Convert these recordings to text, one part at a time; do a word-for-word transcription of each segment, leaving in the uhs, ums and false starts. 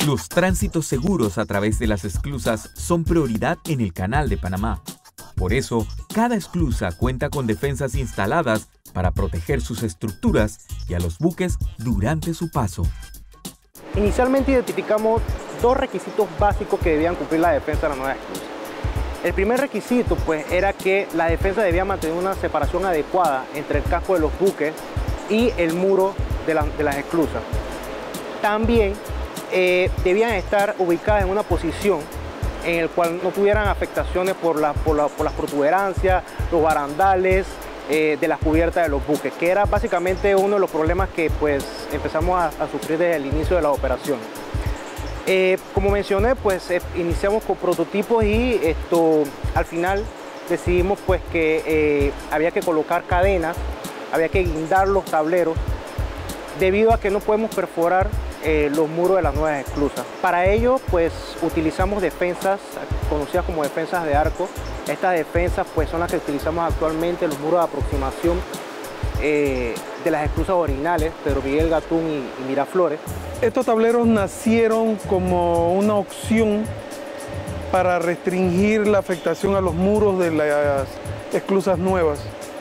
Los tránsitos seguros a través de las esclusas son prioridad en el Canal de Panamá. Por eso, cada esclusa cuenta con defensas instaladas para proteger sus estructuras y a los buques durante su paso. Inicialmente identificamos dos requisitos básicos que debían cumplir la defensa de las nuevas esclusas. El primer requisito pues, era que la defensa debía mantener una separación adecuada entre el casco de los buques y el muro de, la, de las esclusas. También eh, debían estar ubicadas en una posición en el cual no tuvieran afectaciones por, la, por, la, por las protuberancias, los barandales eh, de las cubiertas de los buques, que era básicamente uno de los problemas que pues, empezamos a, a sufrir desde el inicio de la operación. Eh, como mencioné, pues eh, iniciamos con prototipos y esto, al final decidimos pues, que eh, había que colocar cadenas, había que guindar los tableros, debido a que no podemos perforar eh, los muros de las nuevas esclusas. Para ello, pues utilizamos defensas conocidas como defensas de arco. Estas defensas pues, son las que utilizamos actualmente en los muros de aproximación eh, de las esclusas originales, Pedro Miguel Gatún y, y Miraflores. Estos tableros nacieron como una opción para restringir la afectación a los muros de las esclusas nuevas.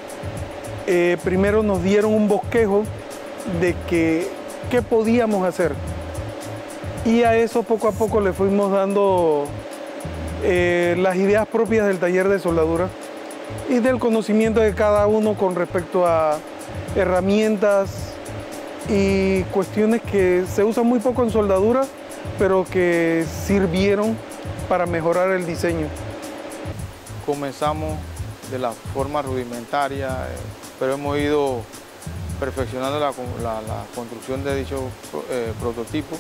Eh, primero nos dieron un bosquejo de que, qué podíamos hacer, y a eso poco a poco le fuimos dando eh, las ideas propias del taller de soldadura y del conocimiento de cada uno con respecto a herramientas y cuestiones que se usan muy poco en soldadura, pero que sirvieron para mejorar el diseño. Comenzamos de la forma rudimentaria, eh, pero hemos ido perfeccionando la, la, la construcción de dicho eh, prototipo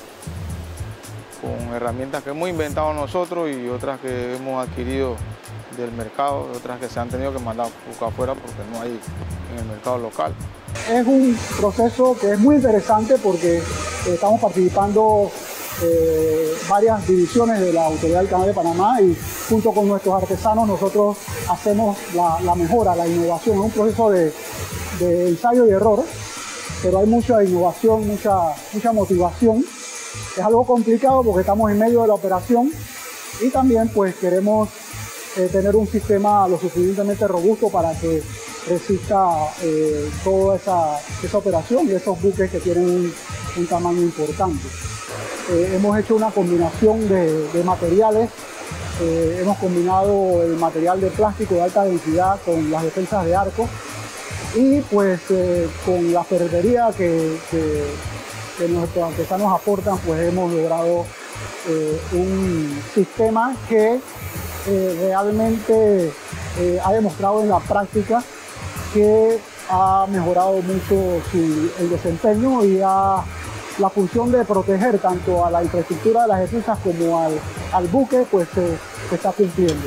con herramientas que hemos inventado nosotros y otras que hemos adquirido del mercado, otras que se han tenido que mandar poco afuera porque no hay en el mercado local. Es un proceso que es muy interesante porque estamos participando eh, varias divisiones de la Autoridad del Canal de Panamá y junto con nuestros artesanos nosotros hacemos la, la mejora, la innovación. Es un proceso de, de ensayo y error, pero hay mucha innovación, mucha, mucha motivación. Es algo complicado porque estamos en medio de la operación y también pues queremos eh, tener un sistema lo suficientemente robusto para que resista eh, toda esa, esa operación y esos buques que tienen un, un tamaño importante. Eh, hemos hecho una combinación de, de materiales, eh, hemos combinado el material de plástico de alta densidad con las defensas de arco y pues eh, con la ferretería que, que, que nuestros artesanos aportan, pues hemos logrado eh, un sistema que eh, realmente eh, ha demostrado en la práctica que ha mejorado mucho su, el desempeño y a la función de proteger tanto a la infraestructura de las esclusas como al, al buque, pues se, se está cumpliendo.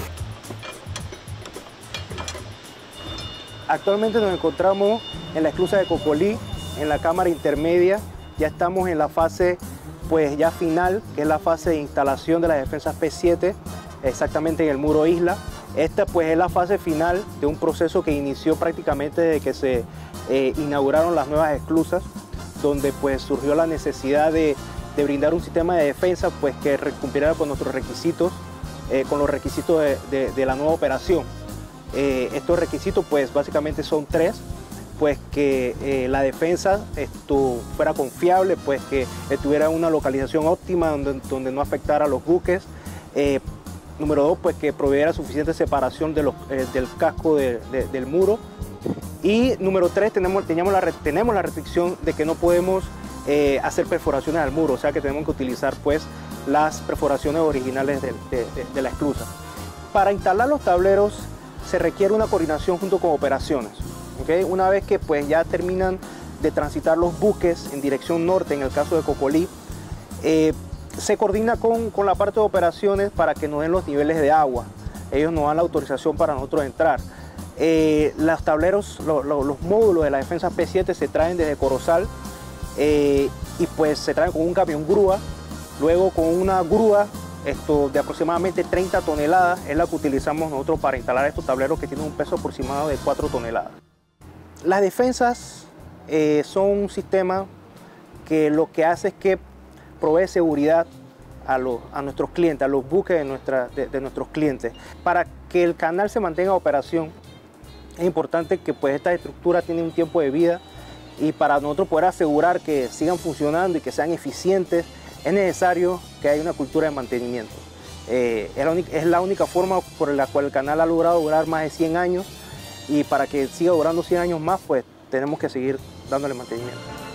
Actualmente nos encontramos en la esclusa de Cocolí, en la cámara intermedia. Ya estamos en la fase pues, ya final, que es la fase de instalación de las defensas P siete, exactamente en el muro isla. Esta pues, es la fase final de un proceso que inició prácticamente desde que se eh, inauguraron las nuevas esclusas, donde pues, surgió la necesidad de, de brindar un sistema de defensa pues, que cumpliera con nuestros requisitos, eh, con los requisitos de, de, de la nueva operación. Eh, estos requisitos pues, básicamente son tres, pues que eh, la defensa esto, fuera confiable, pues que tuviera una localización óptima donde, donde no afectara a los buques. Eh, número dos, pues que proveyera suficiente separación de los, eh, del casco de, de, del muro. Y número tres, tenemos, teníamos la, tenemos la restricción de que no podemos eh, hacer perforaciones al muro, o sea que tenemos que utilizar pues, las perforaciones originales de, de, de, de la esclusa. Para instalar los tableros se requiere una coordinación junto con operaciones. ¿Okay? Una vez que pues, ya terminan de transitar los buques en dirección norte, en el caso de Cocolí, eh, se coordina con, con la parte de operaciones para que nos den los niveles de agua. Ellos nos dan la autorización para nosotros entrar. Eh, los tableros, lo, lo, los módulos de la defensa P siete se traen desde Corozal eh, y pues se traen con un camión grúa, luego con una grúa esto, de aproximadamente treinta toneladas, es la que utilizamos nosotros para instalar estos tableros que tienen un peso aproximado de cuatro toneladas. Las defensas eh, son un sistema que lo que hace es que provee seguridad a, los, a nuestros clientes, a los buques de, nuestra, de, de nuestros clientes. Para que el canal se mantenga en operación, es importante que pues, estas estructuras tienen un tiempo de vida, y para nosotros poder asegurar que sigan funcionando y que sean eficientes, es necesario que haya una cultura de mantenimiento. Eh, es, la única, es la única forma por la cual el canal ha logrado durar más de cien años, y para que siga durando cien años más, pues tenemos que seguir dándole mantenimiento.